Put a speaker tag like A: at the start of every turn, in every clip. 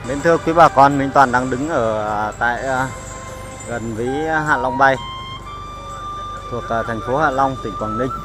A: Mến thưa quý bà con, Minh Toàn đang đứng ở tại gần với Hạ Long Bay thuộc thành phố Hạ Long, tỉnh Quảng Ninh.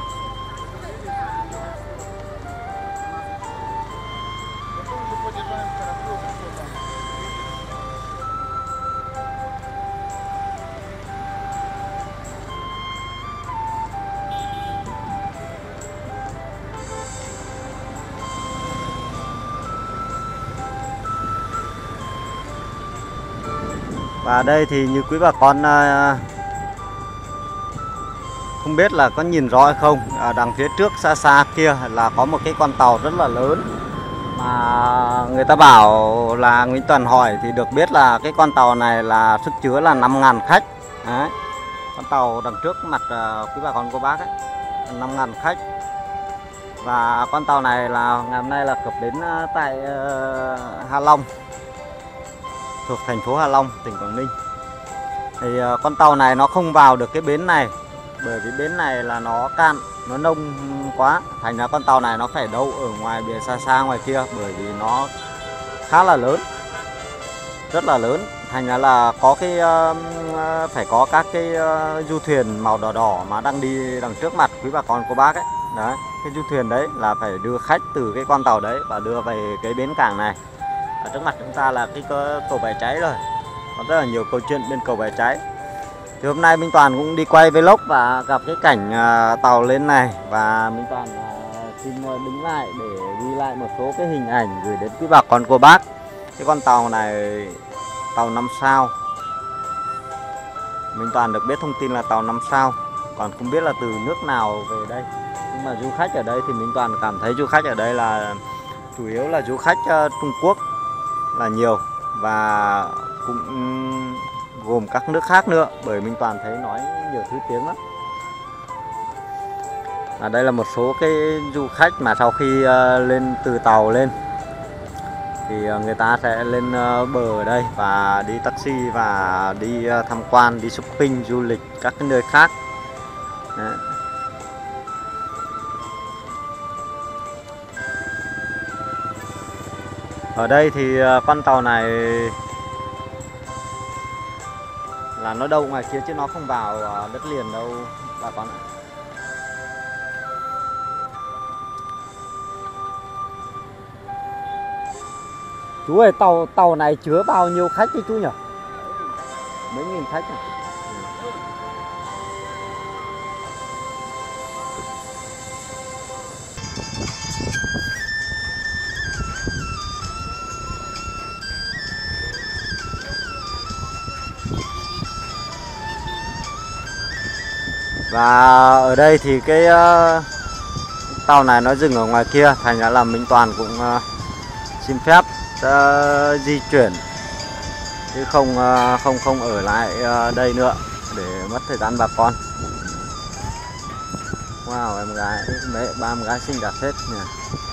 A: Và đây thì như quý bà con không biết là có nhìn rõ hay không, ở đằng phía trước xa xa kia là có một cái con tàu rất là lớn mà người ta bảo là Nguyễn Toàn hỏi thì được biết là cái con tàu này là sức chứa là 5.000 khách. Đấy. Con tàu đằng trước mặt quý bà con cô bác ấy, 5.000 khách. Và con tàu này là ngày hôm nay là cập bến tại Hạ Long, thuộc thành phố Hạ Long, tỉnh Quảng Ninh. Thì con tàu này nó không vào được cái bến này, bởi vì bến này là nó cạn, nó nông quá, thành ra con tàu này nó phải đậu ở ngoài bìa xa xa ngoài kia, bởi vì nó khá là lớn, rất là lớn. Thành ra là có cái phải có các cái du thuyền màu đỏ đỏ mà đang đi đằng trước mặt quý bà con cô bác ấy. Đấy, cái du thuyền đấy là phải đưa khách từ cái con tàu đấy và đưa về cái bến cảng này. Ở trước mặt chúng ta là cái cầu Bãi Cháy rồi, có rất là nhiều câu chuyện bên cầu Bãi Cháy. Thì hôm nay Minh Toàn cũng đi quay vlog và gặp cái cảnh tàu lên này, và Minh Toàn xin đứng lại để ghi lại một số cái hình ảnh gửi đến quý bà con cô bác. Cái con tàu này tàu 5 sao. Minh Toàn được biết thông tin là tàu 5 sao, còn không biết là từ nước nào về đây. Nhưng mà du khách ở đây thì Minh Toàn cảm thấy du khách ở đây là chủ yếu là du khách Trung Quốc là nhiều, và cũng gồm các nước khác nữa, bởi Minh Toàn thấy nói nhiều thứ tiếng lắm. Đây là một số cái du khách mà sau khi lên từ tàu lên thì người ta sẽ lên bờ ở đây và đi taxi và đi tham quan, đi shopping, du lịch các cái nơi khác. Đấy. Ở đây thì con tàu này là nó đâu ngoài kia chứ nó không vào đất liền đâu bà con ạ. Chú ơi, tàu này chứa bao nhiêu khách chứ chú nhỉ? Mấy nghìn khách à? Và ở đây thì cái tàu này nó dừng ở ngoài kia, thành ra là Minh Toàn cũng xin phép di chuyển chứ không ở lại đây nữa để mất thời gian bà con. Wow, em gái, ba em gái xinh đẹp hết nhỉ.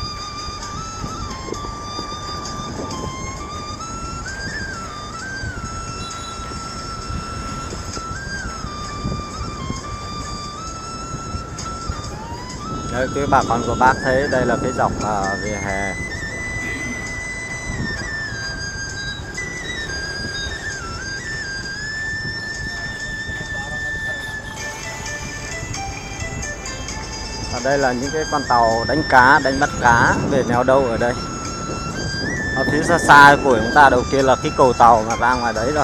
A: Đây, cái bà con của bác thấy đây là cái dọc vỉa hè. Ở đây là những cái con tàu đánh cá, đánh bắt cá về neo đậu ở đây. Ở phía xa xa của chúng ta đầu kia là cái cầu tàu mà ra ngoài đấy rồi.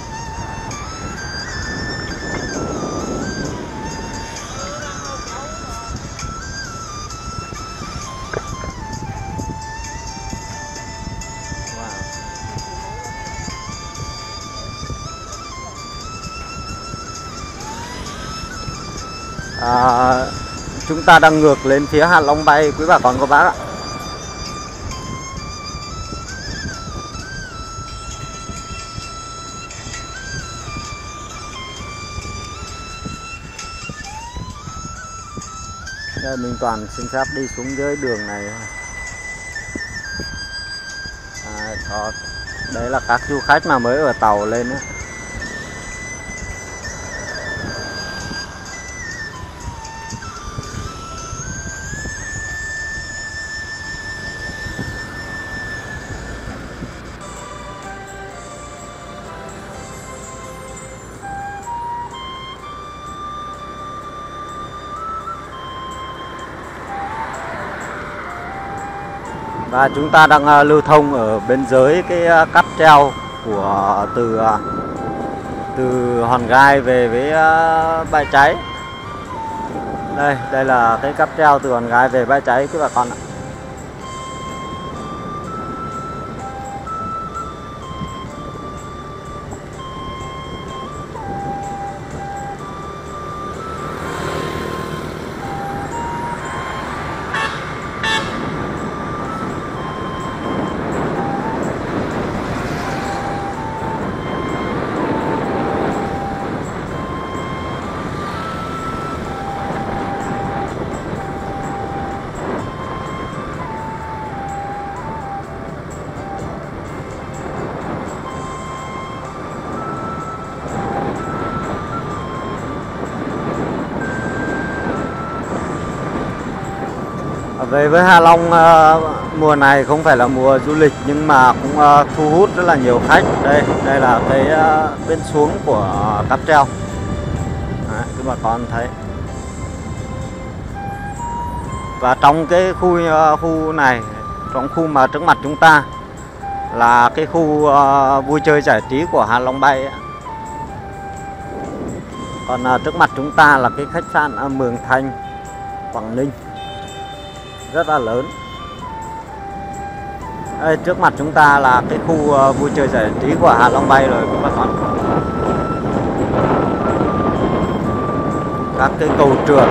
A: Chúng ta đang ngược lên phía Hạ Long Bay quý bà con cô bác ạ. Đây, Minh Toàn xin phép đi xuống dưới đường này. Đấy là các du khách mà mới ở tàu lên ấy. Và chúng ta đang lưu thông ở bên dưới cái cáp treo của từ Hòn Gai về với Bãi Cháy. Đây là cái cáp treo từ Hòn Gai về Bãi Cháy các bà con ạ. Về với Hạ Long, mùa này không phải là mùa du lịch nhưng mà cũng thu hút rất là nhiều khách. Đây là cái bên xuống của cáp treo. Đấy, các bà con thấy. Và trong cái khu này, trong khu mà trước mặt chúng ta là cái khu vui chơi giải trí của Hạ Long Bay ấy. Còn trước mặt chúng ta là cái khách sạn Mường Thanh, Quảng Ninh, rất là lớn. Đây, trước mặt chúng ta là cái khu vui chơi giải trí của Hạ Long Bay rồi các bạn con. Các cái cầu trượt,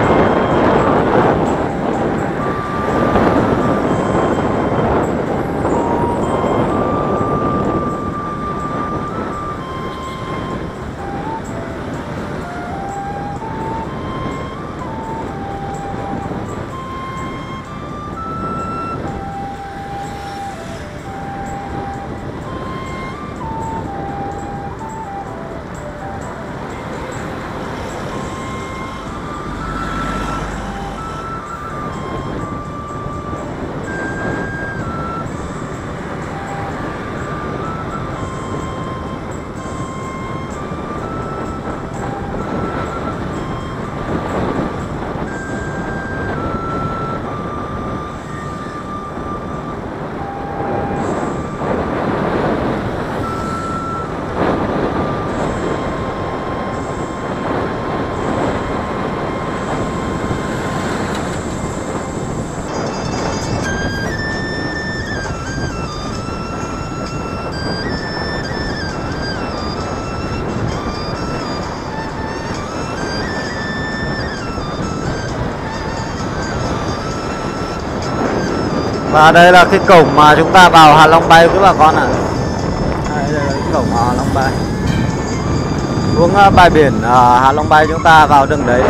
A: và đây là cái cổng mà chúng ta vào Hạ Long Bay các bà con ạ. Đây là cái cổng Hạ Long Bay. Xuống bãi biển Hạ Long Bay chúng ta vào đường đấy.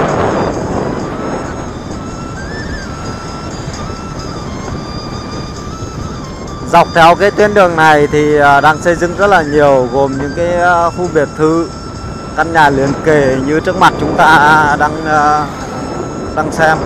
A: Dọc theo cái tuyến đường này thì đang xây dựng rất là nhiều, gồm những cái khu biệt thự, căn nhà liền kề như trước mặt chúng ta đang xem.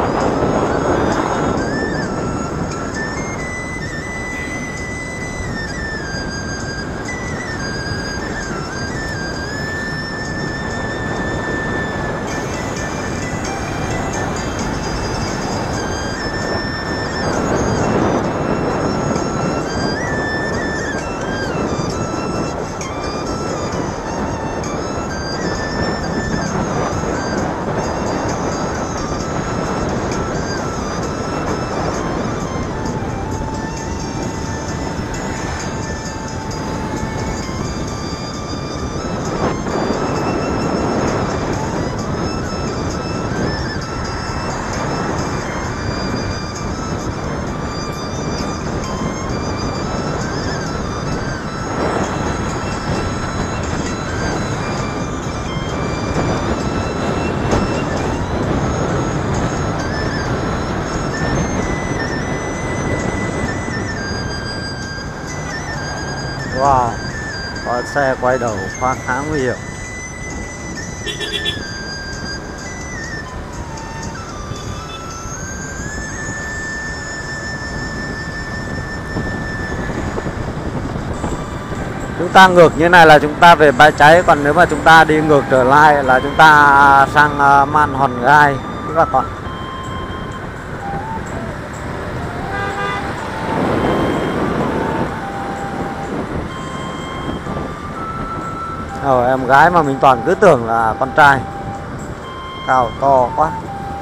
A: Wow, có xe quay đầu khá nguy hiểm. Chúng ta ngược như này là chúng ta về Bãi Cháy, còn nếu mà chúng ta đi ngược trở lại là chúng ta sang Man Hòn Gai các bạn. Em gái mà mình toàn cứ tưởng là con trai. Cao to quá.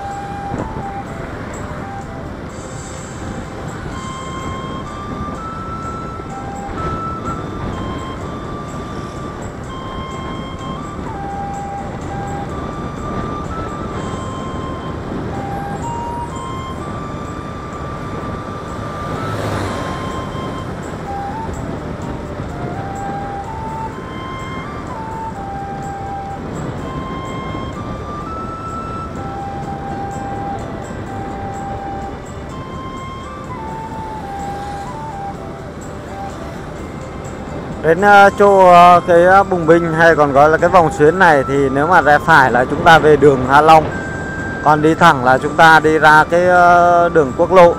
A: Đến chỗ cái Bùng Binh hay còn gọi là cái vòng xuyến này thì nếu mà rẽ phải là chúng ta về đường Hạ Long, còn đi thẳng là chúng ta đi ra cái đường quốc lộ.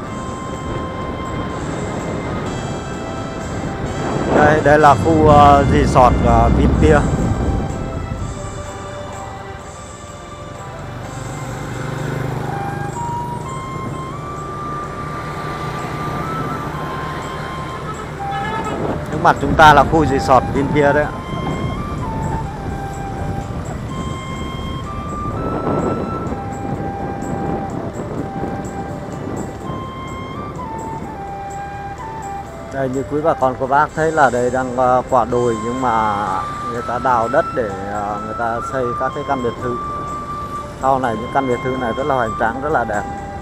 A: Đây là khu resort Vinpearl. Trước mặt chúng ta là khu resort Vinpearl đấy ạ. Đây, như quý bà con cô bác thấy là đây đang quả đồi, nhưng mà người ta đào đất để người ta xây các cái căn biệt thự. Sau này những căn biệt thự này rất là hoành tráng, rất là đẹp.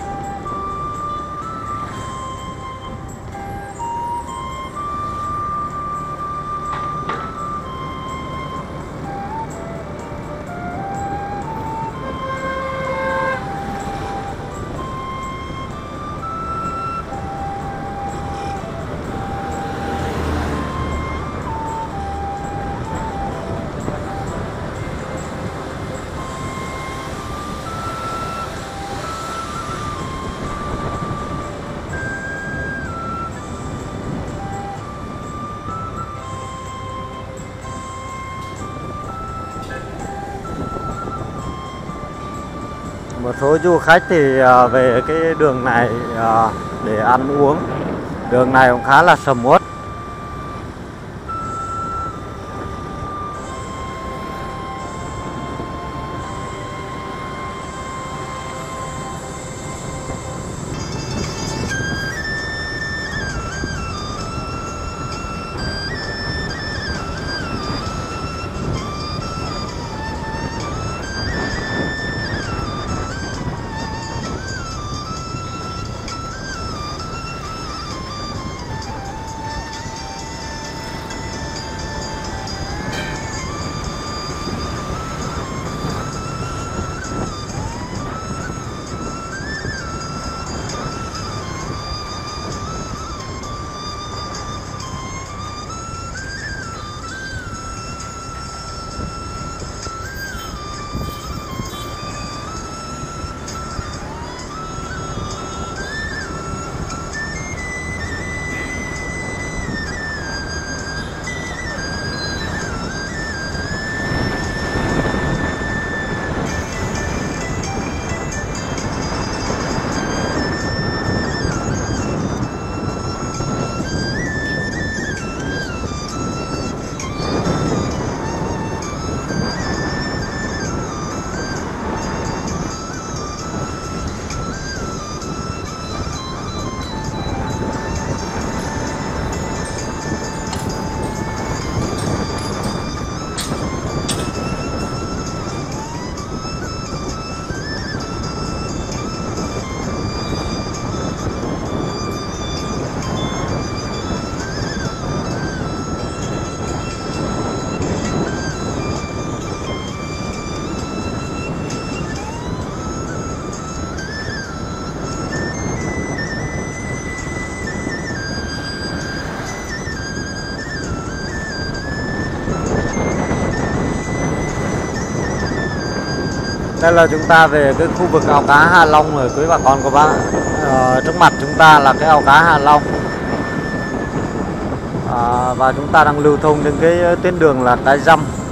A: Một số du khách thì về cái đường này để ăn uống. Đường này cũng khá là sầm uất. Đây là chúng ta về cái khu vực ao cá Hạ Long rồi quý bà con cô bác. Trước mặt chúng ta là cái ao cá Hạ Long. Và chúng ta đang lưu thông trên cái tuyến đường là Cái Răm.